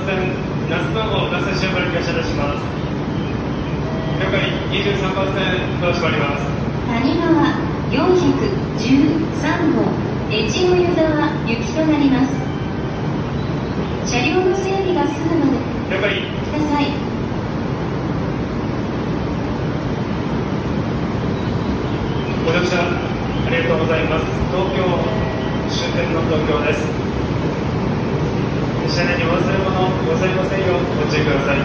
線那須野号那須塩原発車出します。了解、23番線ドア閉まります。 谷川413号越後湯沢行きとなります。車両の整備が済むので了解。 ください。 ご乗車ありがとうございます。東京終点の東京です。車内にお忘れ物ございませんようご注意ください。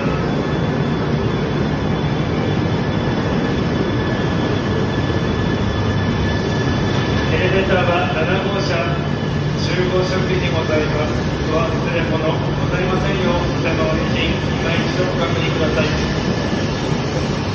エレベーターは7号車15食にございます。ドア忘れ物ございませんようお手の上に今一度ご確認ください。